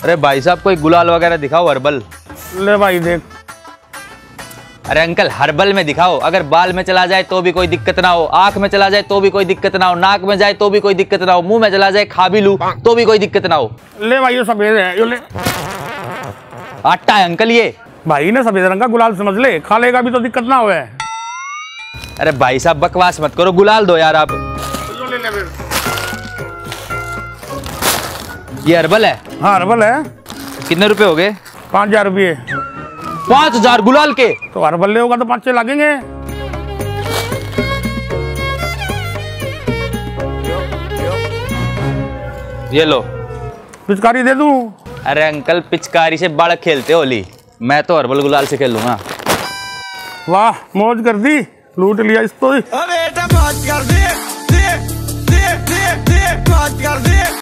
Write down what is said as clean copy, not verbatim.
अरे भाई साहब कोई गुलाल वगैरह दिखाओ, हर्बल। ले भाई देख। अरे अंकल हर्बल में दिखाओ, अगर बाल में चला जाए तो भी कोई दिक्कत ना हो, आंख में चला जाए तो भी कोई दिक्कत ना हो, नाक में जाए तो भी कोई दिक्कत ना हो, मुंह में चला जाए खा भी लूं तो भी कोई दिक्कत ना हो। ले भाई ये सफेद है, ये ले। आटा है अंकल ये। भाई ने सफेद रंग का गुलाल समझ ले, खा लेगा भी तो दिक्कत ना होवे। अरे भाई साहब बकवास मत करो, गुलाल दो यार आप। ये हर्बल है? हाँ हर्बल है। कितने रुपए हो गए? 5000 रुपये। 5000 गुलाल के? तो हर्बल ले होगा तो 5-6 लगेंगे। ये लो। पिचकारी दे दूं? अरे अंकल पिचकारी से बड़ खेलते होली, मैं तो हर्बल गुलाल से खेलूंगा। वाह मौज कर दी, लूट लिया इसको। बेटा मौज कर दी, मौज कर दी।